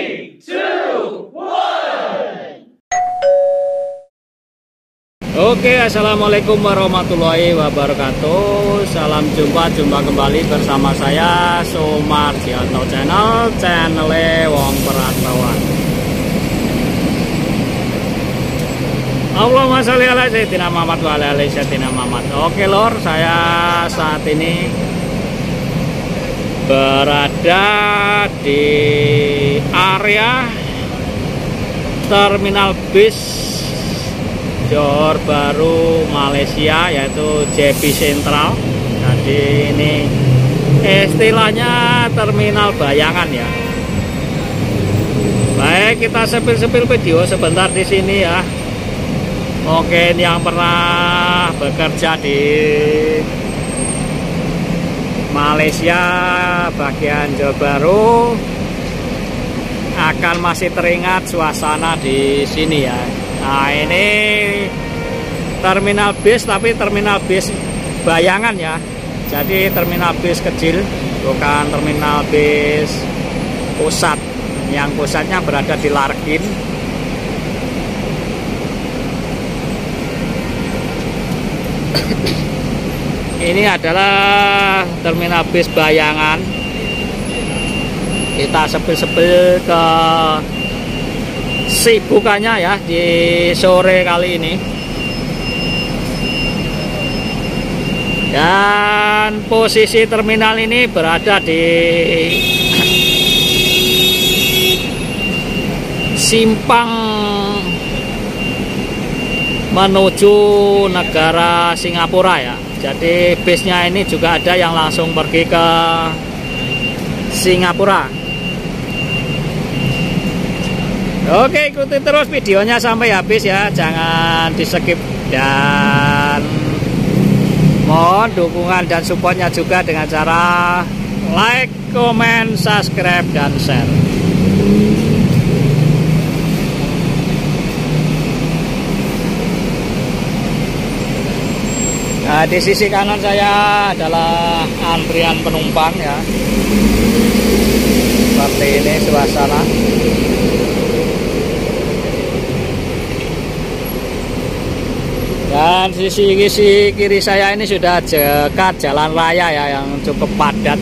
Oke, assalamualaikum warahmatullahi wabarakatuh. Salam jumpa kembali bersama saya Sumarjianto channel Wong Perantauan. Allahumma sholli ala sayyidina Muhammad wa ala ali sayyidina Muhammad. Oke lor, saya saat ini berada di area terminal bis Johor Bahru Malaysia, yaitu JB Sentral. Jadi ini istilahnya terminal bayangan ya. Baik, kita sepil video sebentar di sini ya. Mungkin yang pernah bekerja di Malaysia bagian Johor Bahru akan masih teringat suasana di sini ya. Nah, ini terminal bis, tapi terminal bis bayangan ya. Jadi terminal bis kecil, bukan terminal bis pusat. Yang pusatnya berada di Larkin. Ini adalah terminal bis bayangan. Kita sepil ke sibukannya ya di sore kali ini. Dan posisi terminal ini berada di simpang menuju negara Singapura ya. Jadi bisnya ini juga ada yang langsung pergi ke Singapura. Oke, ikuti terus videonya sampai habis ya, jangan di skip, dan mohon dukungan dan supportnya juga dengan cara like, comment, subscribe, dan share. Nah, di sisi kanan saya adalah antrian penumpang ya. Seperti ini suasana. Dan sisi kiri saya ini sudah dekat jalan raya ya, yang cukup padat.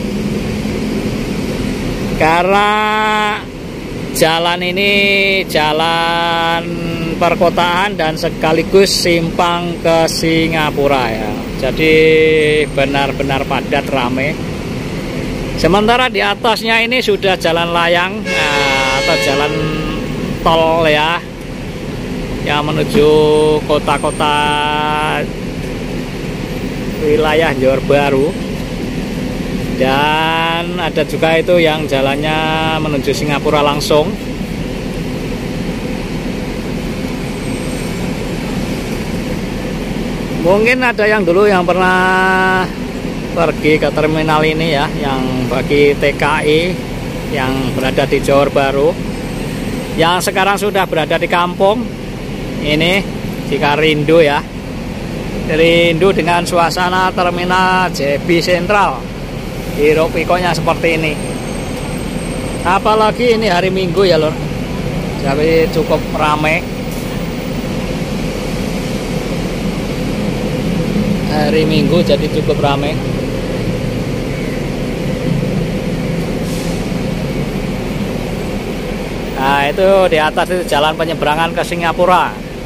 Karena jalan ini jalan perkotaan dan sekaligus simpang ke Singapura ya. Jadi benar-benar padat, rame. Sementara di atasnya ini sudah jalan layang atau jalan tol ya, yang menuju kota-kota wilayah Johor Bahru. Dan ada juga itu yang jalannya menuju Singapura langsung. Mungkin ada yang dulu yang pernah pergi ke terminal ini ya, yang bagi TKI yang berada di Johor Bahru, yang sekarang sudah berada di kampung. Ini jika rindu ya, rindu dengan suasana terminal JB Sentral. Hiruk pikuknya seperti ini. Apalagi ini hari Minggu ya lor, jadi cukup ramai. Hari Minggu jadi cukup ramai. Nah, itu di atas itu jalan penyeberangan ke Singapura.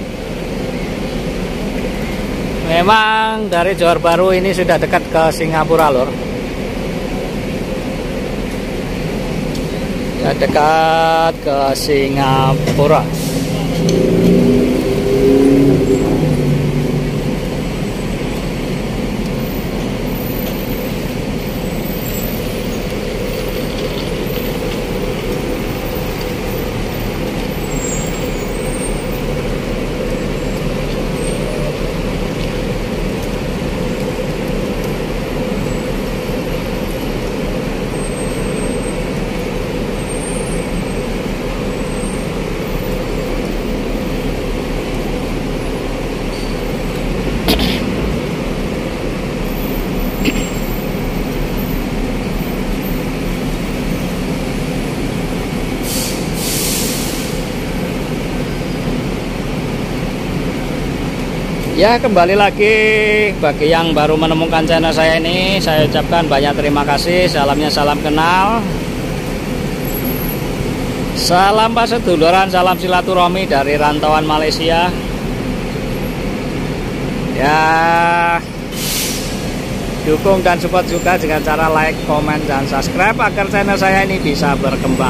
Memang dari Johor Bahru ini sudah dekat ke Singapura lor. Sudah dekat ke Singapura. Ya, kembali lagi bagi yang baru menemukan channel saya ini, saya ucapkan banyak terima kasih. Salamnya salam kenal, salam paseduluran, salam silaturahmi dari rantauan Malaysia. Ya, dukung dan support juga dengan cara like, komen, dan subscribe agar channel saya ini bisa berkembang.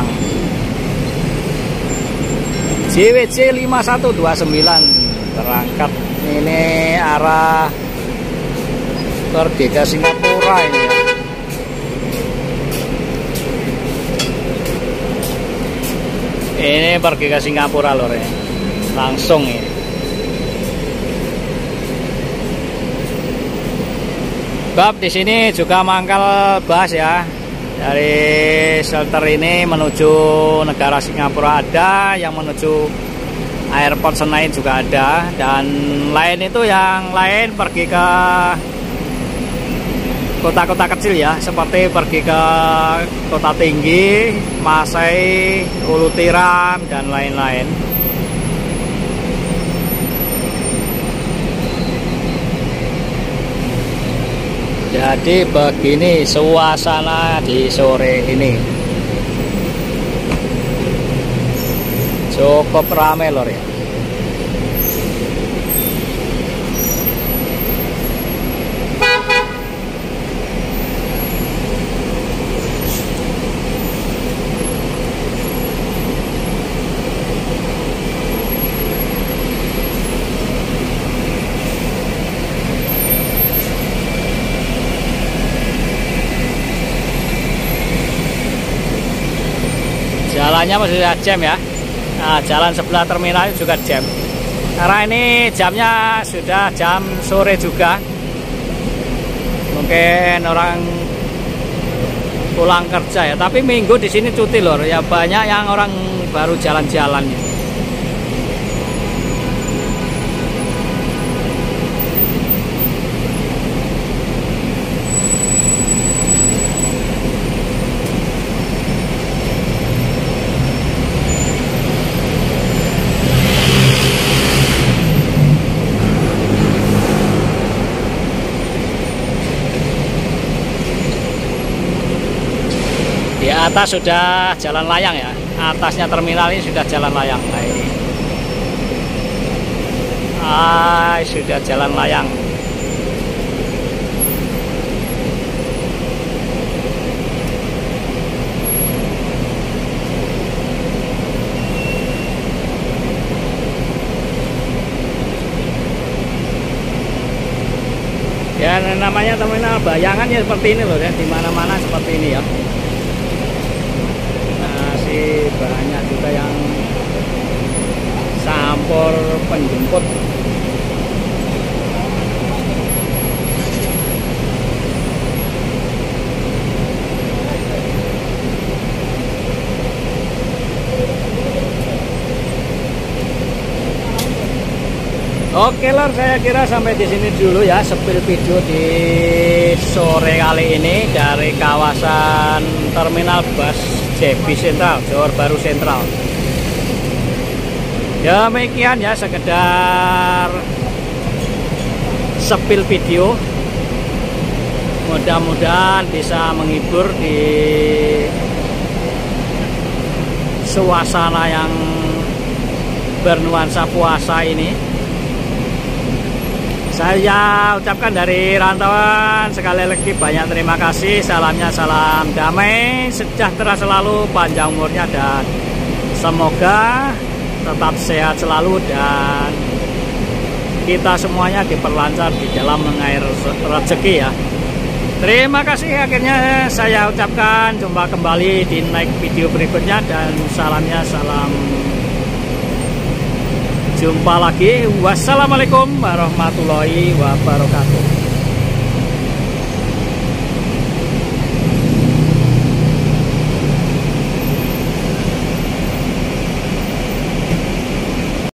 JWC 5129 berangkat ini arah pergi ke Singapura ini ya. Ini pergi ke Singapura lor ya. Langsung ini. Bab di sini juga mangkal bus ya. Dari shelter ini menuju negara Singapura ada, yang menuju airport Senayan juga ada, dan lain itu yang lain pergi ke kota-kota kecil ya, seperti pergi ke Kota Tinggi, Masai, Ulu Tiram, dan lain-lain. Jadi begini suasana di sore ini. Cukup ramai lor ya. Jalannya masih jam ya. Nah, jalan sebelah terminal juga jam. Karena ini jamnya sudah jam sore juga. Mungkin orang pulang kerja ya. Tapi minggu di sini cuti lor. Ya banyak yang orang baru jalan-jalan ya. Di atas sudah jalan layang ya, atasnya terminal ini sudah jalan layang. Nah ini, sudah jalan layang. Ya namanya terminal bayangan ya seperti ini loh ya, di mana-mana seperti ini ya. Banyak juga yang sampur penjemput. Oke lor, saya kira sampai di sini dulu ya sepil video di sore kali ini dari kawasan terminal bus JB Sentral, Johor Bahru Sentral. Demikian ya sekedar sepil video. Mudah-mudahan bisa menghibur di suasana yang bernuansa puasa ini. Saya ucapkan dari rantauan sekali lagi banyak terima kasih. Salamnya salam damai, sejahtera selalu, panjang umurnya, dan semoga tetap sehat selalu dan kita semuanya diperlancar di dalam mengalir rezeki ya. Terima kasih, akhirnya saya ucapkan jumpa kembali di next video berikutnya, dan salamnya salam jumpa lagi. Wassalamualaikum warahmatullahi wabarakatuh.